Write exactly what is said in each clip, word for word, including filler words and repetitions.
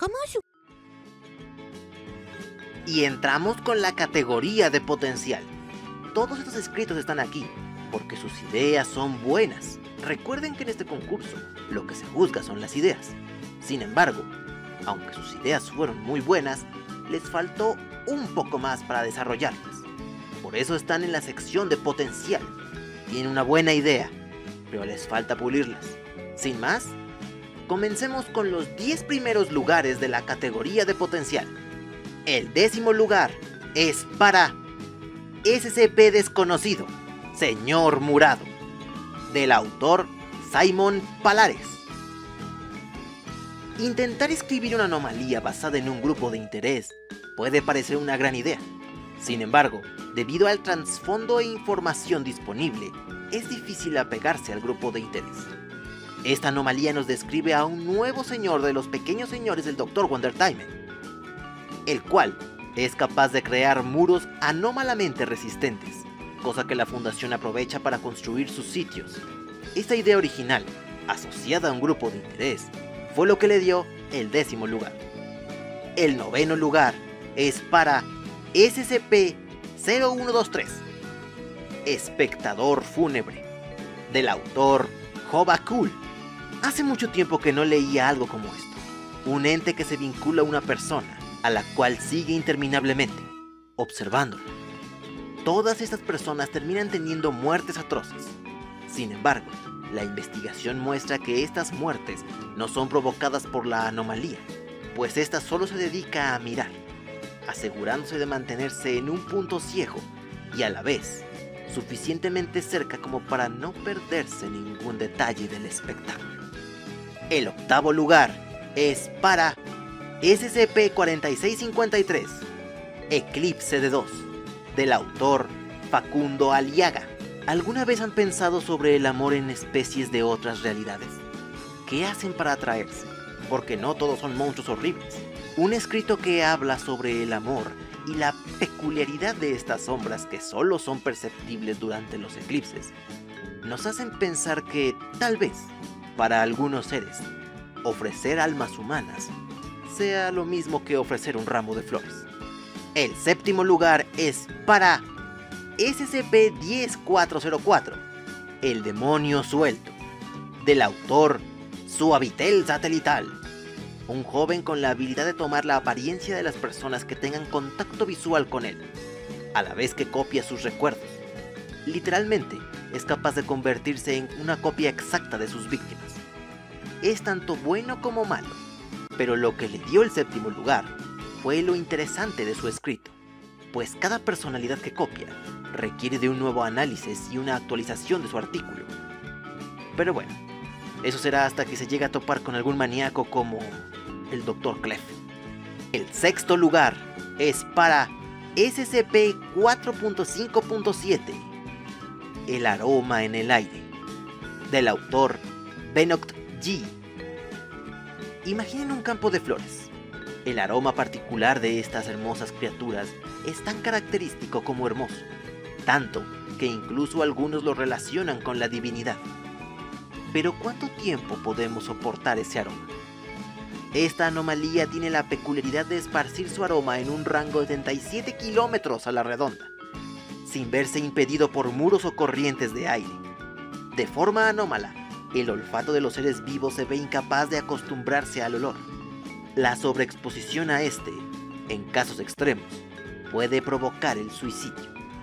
Hamasu. Y entramos con la categoría de potencial. Todos estos escritos están aquí porque sus ideas son buenas. Recuerden que en este concurso lo que se juzga son las ideas. Sin embargo, aunque sus ideas fueron muy buenas, les faltó un poco más para desarrollarlas. Por eso están en la sección de potencial. Tienen una buena idea, pero les falta pulirlas. Sin más, comencemos con los diez primeros lugares de la categoría de potencial. El décimo lugar es para S C P Desconocido, Señor Murado, del autor Simon Palares. Intentar escribir una anomalía basada en un grupo de interés puede parecer una gran idea. Sin embargo, debido al trasfondo e información disponible, es difícil apegarse al grupo de interés. Esta anomalía nos describe a un nuevo señor de los pequeños señores del doctor Wondertime, el cual es capaz de crear muros anómalamente resistentes, cosa que la fundación aprovecha para construir sus sitios. Esta idea original, asociada a un grupo de interés, fue lo que le dio el décimo lugar. El noveno lugar es para S C P cero uno dos tres, Espectador Fúnebre, del autor Hobakul. Hace mucho tiempo que no leía algo como esto. Un ente que se vincula a una persona, a la cual sigue interminablemente, observándola. Todas estas personas terminan teniendo muertes atroces. Sin embargo, la investigación muestra que estas muertes no son provocadas por la anomalía, pues ésta solo se dedica a mirar, asegurándose de mantenerse en un punto ciego y a la vez suficientemente cerca como para no perderse ningún detalle del espectáculo. El octavo lugar es para S C P cuarenta y seis cincuenta y tres, Eclipse de Dos, del autor Facundo Aliaga. ¿Alguna vez han pensado sobre el amor en especies de otras realidades? ¿Qué hacen para atraerse? Porque no todos son monstruos horribles. Un escrito que habla sobre el amor y la peculiaridad de estas sombras que solo son perceptibles durante los eclipses, nos hacen pensar que, tal vez, para algunos seres, ofrecer almas humanas sea lo mismo que ofrecer un ramo de flores. El séptimo lugar es para S C P diez mil cuatrocientos cuatro, El Demonio Suelto, del autor Suavitel Satelital. Un joven con la habilidad de tomar la apariencia de las personas que tengan contacto visual con él, a la vez que copia sus recuerdos. Literalmente, es capaz de convertirse en una copia exacta de sus víctimas. Es tanto bueno como malo, pero lo que le dio el séptimo lugar fue lo interesante de su escrito, pues cada personalidad que copia requiere de un nuevo análisis y una actualización de su artículo. Pero bueno, eso será hasta que se llegue a topar con algún maníaco como el doctor Clef. El sexto lugar es para S C P cuatro punto cinco punto siete, El Aroma en el Aire, del autor Benoct G. Imaginen un campo de flores. El aroma particular de estas hermosas criaturas es tan característico como hermoso, tanto que incluso algunos lo relacionan con la divinidad. Pero ¿cuánto tiempo podemos soportar ese aroma? Esta anomalía tiene la peculiaridad de esparcir su aroma en un rango de treinta y siete kilómetros a la redonda, sin verse impedido por muros o corrientes de aire. De forma anómala, el olfato de los seres vivos se ve incapaz de acostumbrarse al olor. La sobreexposición a este, en casos extremos, puede provocar el suicidio.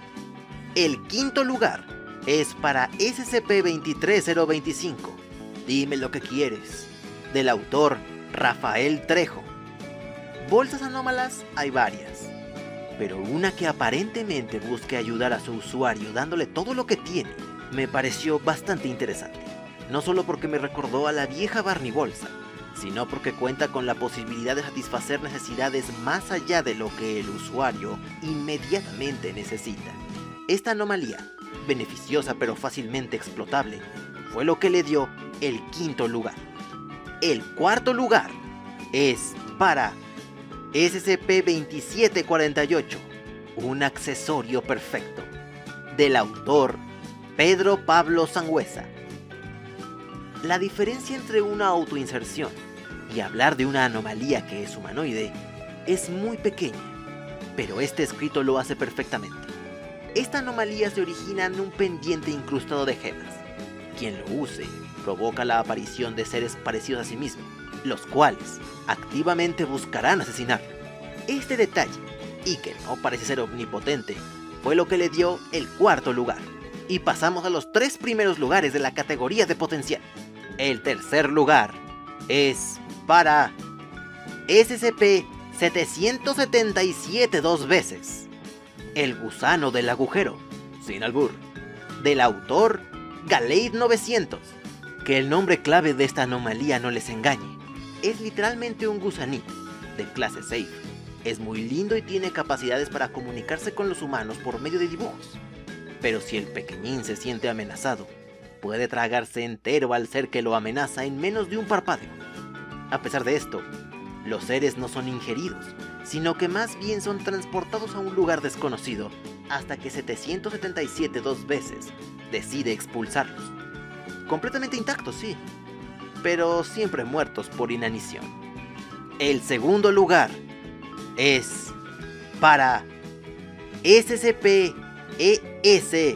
El quinto lugar es para S C P veintitrés mil veinticinco, Dime lo que quieres, del autor Rafael Trejo. Bolsas anómalas hay varias, pero una que aparentemente busque ayudar a su usuario dándole todo lo que tiene, me pareció bastante interesante. No solo porque me recordó a la vieja Barney Bolsa, sino porque cuenta con la posibilidad de satisfacer necesidades más allá de lo que el usuario inmediatamente necesita. Esta anomalía, beneficiosa pero fácilmente explotable, fue lo que le dio el quinto lugar. El cuarto lugar es para S C P veintisiete cuarenta y ocho, Un Accesorio Perfecto, del autor Pedro Pablo Sangüesa. La diferencia entre una autoinserción y hablar de una anomalía que es humanoide es muy pequeña, pero este escrito lo hace perfectamente. Esta anomalía se origina en un pendiente incrustado de gemas. Quien lo use provoca la aparición de seres parecidos a sí mismo, los cuales activamente buscarán asesinarlo. Este detalle, y que no parece ser omnipotente, fue lo que le dio el cuarto lugar. Y pasamos a los tres primeros lugares de la categoría de potencial. El tercer lugar es para S C P setecientos setenta y siete dos veces. El gusano del agujero, sin albur, del autor Galeid novecientos. Que el nombre clave de esta anomalía no les engañe. Es literalmente un gusanito, de clase Safe. Es muy lindo y tiene capacidades para comunicarse con los humanos por medio de dibujos. Pero si el pequeñín se siente amenazado, puede tragarse entero al ser que lo amenaza en menos de un parpadeo. A pesar de esto, los seres no son ingeridos, sino que más bien son transportados a un lugar desconocido hasta que setecientos setenta y siete dos veces decide expulsarlos. Completamente intactos, sí, pero siempre muertos por inanición. El segundo lugar es para S C P E S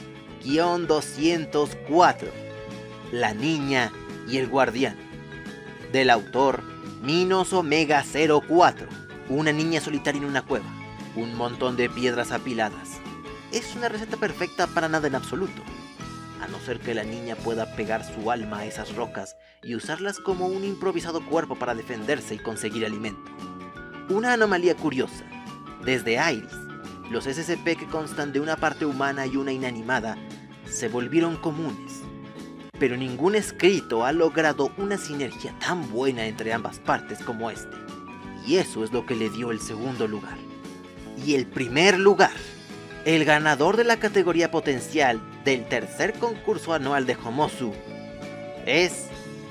doscientos cuatro, La Niña y el Guardián, del autor Minos Omega cero cuatro. Una niña solitaria en una cueva, un montón de piedras apiladas. Es una receta perfecta para nada en absoluto, a no ser que la niña pueda pegar su alma a esas rocas y usarlas como un improvisado cuerpo para defenderse y conseguir alimento. Una anomalía curiosa. Desde Iris, los S C P que constan de una parte humana y una inanimada se volvieron comunes, pero ningún escrito ha logrado una sinergia tan buena entre ambas partes como este, y eso es lo que le dio el segundo lugar. Y el primer lugar, el ganador de la categoría potencial del tercer concurso anual de Homosu, es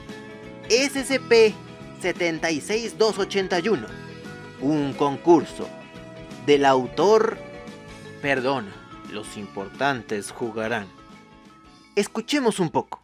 S C P setenta y seis dos ochenta y uno, un concurso del autor... Perdón, los importantes jugarán. Escuchemos un poco.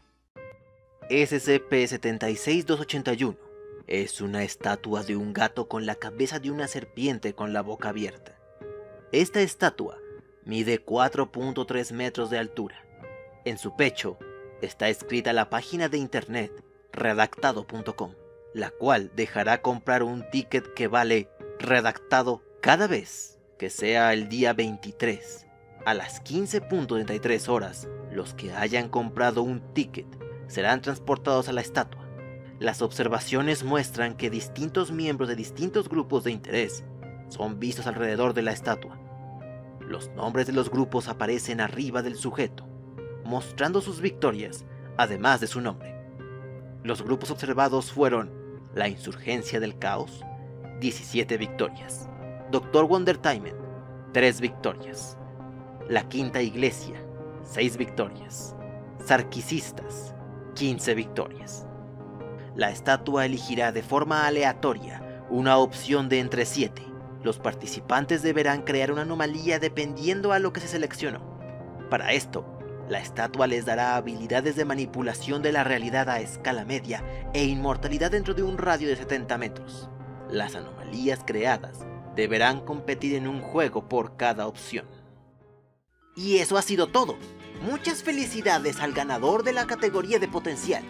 S C P setenta y seis dos ochenta y uno es una estatua de un gato con la cabeza de una serpiente con la boca abierta. Esta estatua mide cuatro punto tres metros de altura. En su pecho está escrita la página de internet redactado punto com, la cual dejará comprar un ticket que vale redactado cada vez que sea el día veintitrés a las quince punto treinta y tres horas. Los que hayan comprado un ticket serán transportados a la estatua. Las observaciones muestran que distintos miembros de distintos grupos de interés son vistos alrededor de la estatua. Los nombres de los grupos aparecen arriba del sujeto, mostrando sus victorias, además de su nombre. Los grupos observados fueron la Insurgencia del Caos, diecisiete victorias; Doctor Wondertimen, tres victorias; la Quinta Iglesia, seis victorias; Sarquicistas, quince victorias. La estatua elegirá de forma aleatoria una opción de entre siete. Los participantes deberán crear una anomalía dependiendo a lo que se seleccionó. Para esto, la estatua les dará habilidades de manipulación de la realidad a escala media e inmortalidad dentro de un radio de setenta metros. Las anomalías creadas deberán competir en un juego por cada opción. Y eso ha sido todo. Muchas felicidades al ganador de la categoría de potencial.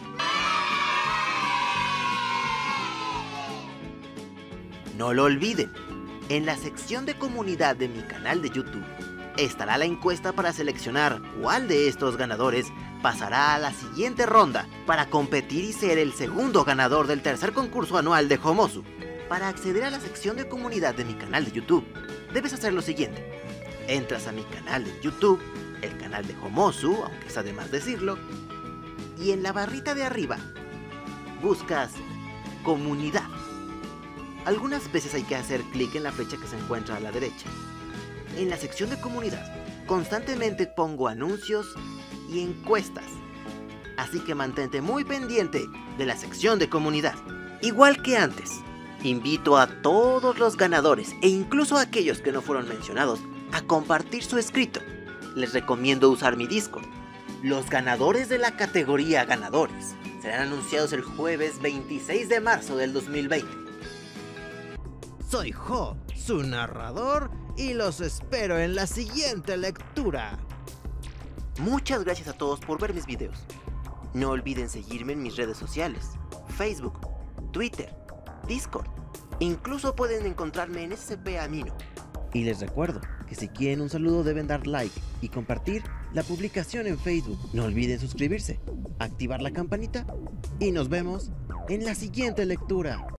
No lo olviden, en la sección de comunidad de mi canal de YouTube estará la encuesta para seleccionar cuál de estos ganadores pasará a la siguiente ronda para competir y ser el segundo ganador del tercer concurso anual de Homosu. Para acceder a la sección de comunidad de mi canal de YouTube, debes hacer lo siguiente. Entras a mi canal de YouTube, el canal de Homosu, aunque está de más decirlo, y en la barrita de arriba buscas comunidad. Algunas veces hay que hacer clic en la flecha que se encuentra a la derecha. En la sección de comunidad, constantemente pongo anuncios y encuestas, así que mantente muy pendiente de la sección de comunidad. Igual que antes, invito a todos los ganadores e incluso a aquellos que no fueron mencionados a compartir su escrito. Les recomiendo usar mi Discord. Los ganadores de la categoría ganadores serán anunciados el jueves veintiséis de marzo del dos mil veinte. Soy Jo, su narrador, y los espero en la siguiente lectura. Muchas gracias a todos por ver mis videos. No olviden seguirme en mis redes sociales, Facebook, Twitter, Discord. Incluso pueden encontrarme en S C P Amino. Y les recuerdo que si quieren un saludo deben dar like y compartir la publicación en Facebook. No olviden suscribirse, activar la campanita y nos vemos en la siguiente lectura.